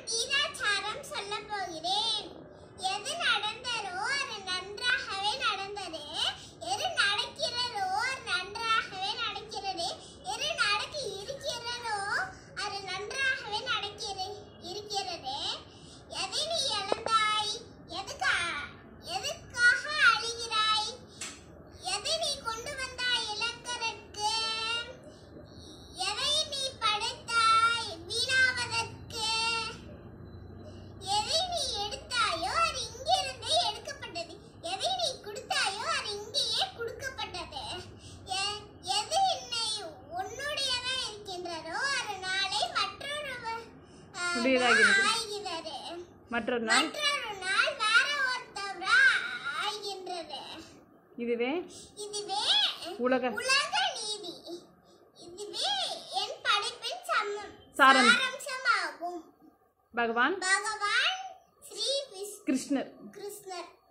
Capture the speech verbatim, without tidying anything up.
கீதாச்சாரம் சொல்லப் போகிறேன். எது நடந்ததோ அது நன்றாகவே நடந்தது. எது நடக்கிறதோ அது நன்றாகவே நடக்கிறது. எது நடக்க இருக்கிறதோ அது நன்றாகவே நடக்கிறது இருக்கிறது. எதை நீ இழந்தாய்? எதுக்கா எதுக்காக அழுகிறாய்? எதை நீ கொண்டு வந்தாய் இழக்கிறதுக்கு? எதை நீ படைத்தாய் வீணாவதற்கு? எதை நீ எடுத்தாயோ அது இங்கிருந்தே எடுக்கப்பட்டது. எதை நீ கொடுத்தாயோ அது இங்கேயே கொடுக்கப்பட்டது. எது என்னை உன்னுடையதா இருக்கின்றதோ அது நாளை மற்றொரு ஆகிறது. மற்றொரு நாள் மற்றொரு நாள் வேற ஒருத்தவரா ஆகின்றது. இதுவே இதுவே உலக உலக நீதி. இதுவே என் படைப்பின் சாராம்சமாகும். பகவான் பகவான் ஸ்ரீ கிருஷ்ணர் கிருஷ்ணர்